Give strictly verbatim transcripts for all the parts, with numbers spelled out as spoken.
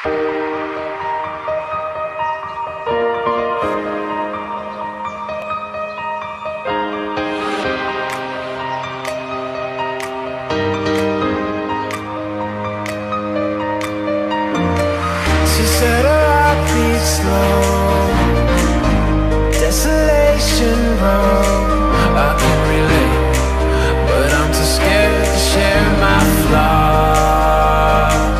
She said her heart beats slow, desolation road. I can relate, but I'm too scared to share my flaws.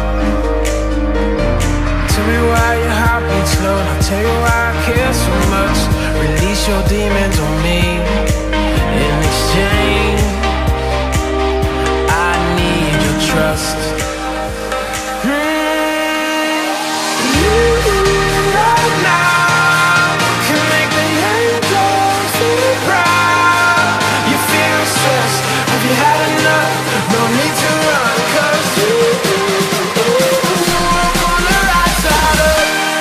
Tell me why your heart beats slow, and I'll tell you why I care so much. Release your demons on me. In exchange, I need your trust. You had enough, no need to run, 'cause you walk on the right side of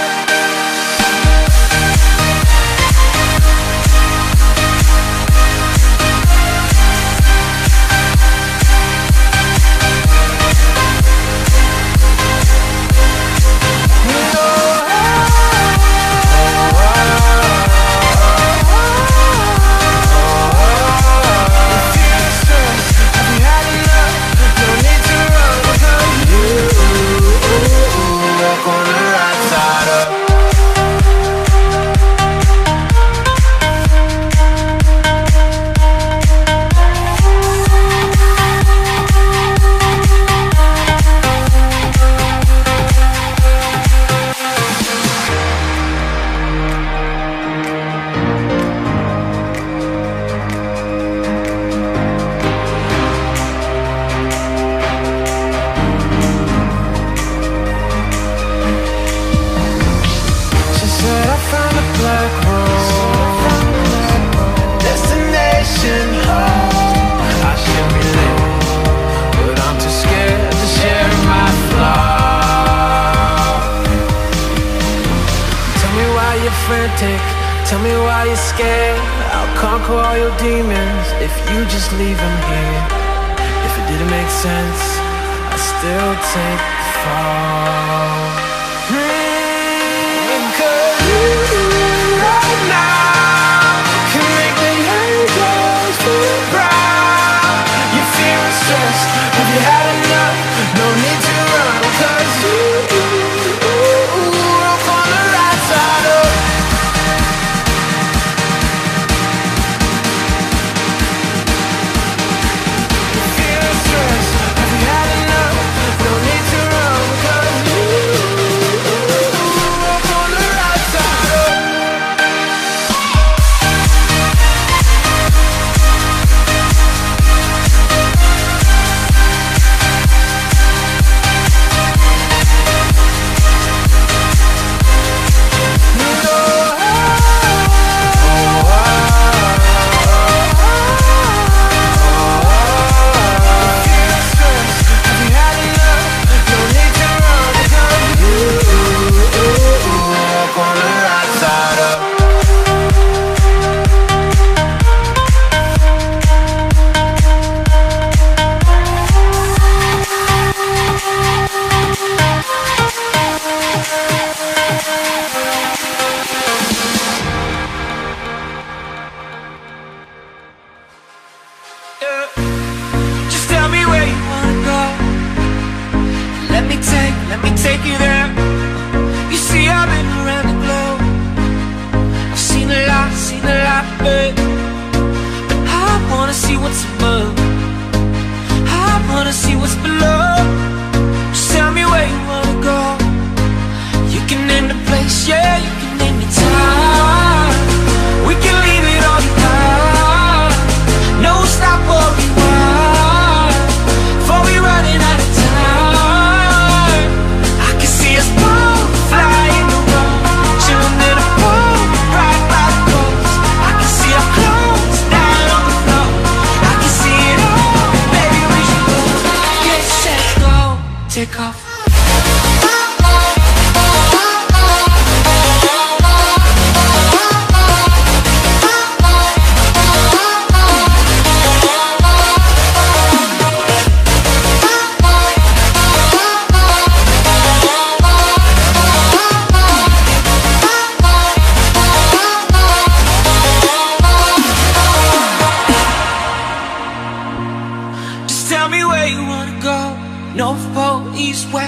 frantic. Tell me why you're scared. I'll conquer all your demons if you just leave them here. If it didn't make sense, I still take the fall. Mm, 'cause you right now can make the angels feel proud. You're feeling stressed, have you had enough? No need to run, 'cause you walk on the right side of stress. Have you had enough? No need to run, 'cause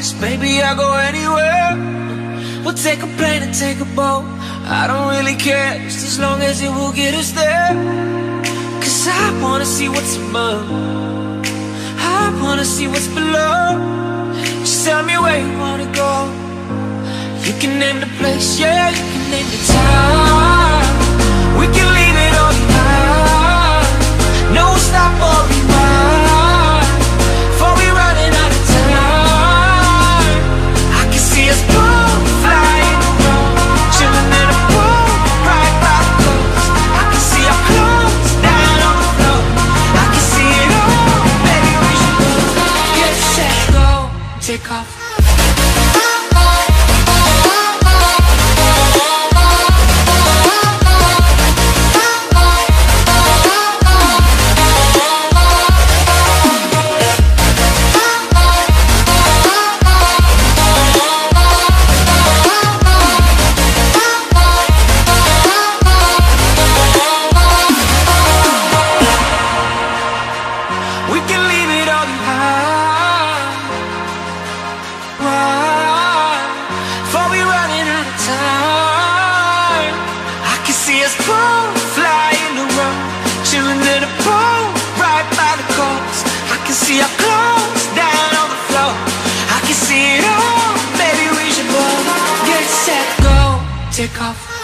So baby, I'll go anywhere. We'll take a plane and take a boat. I don't really care, just as long as it will get us there. Cause I wanna see what's above, I wanna see what's below. Just tell me where you wanna go. You can name the place, yeah, you can name the time. We can leave it all behind. No stop or rewind. Before we running out of time. I can see us both flying around, chilling in a pool right by the coast. I can see our clothes down on the floor. I can see it all, baby, we should go. Get set, go, take off. See our clothes down on the floor. I can see it all, baby, we should both get set, go, take off.